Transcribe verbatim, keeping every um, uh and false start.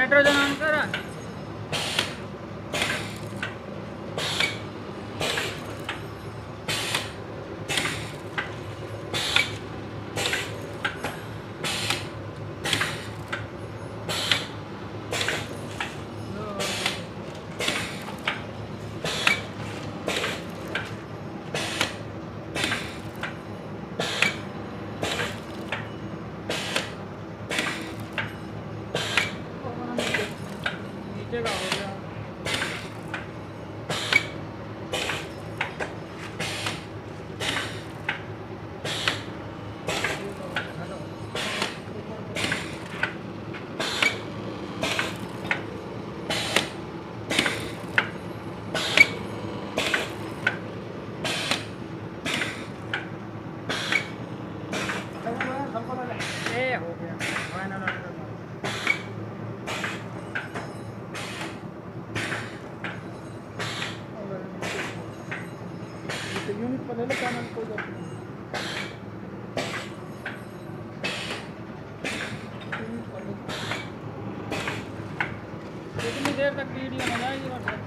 Nitrogen on करा। नीचे का हो गया। ए हो गया फाइनल ऑर्डर। यूनिट पर ले लो क्या कोई बात नहीं। कितनी देर तक वीडियो बनाएगी?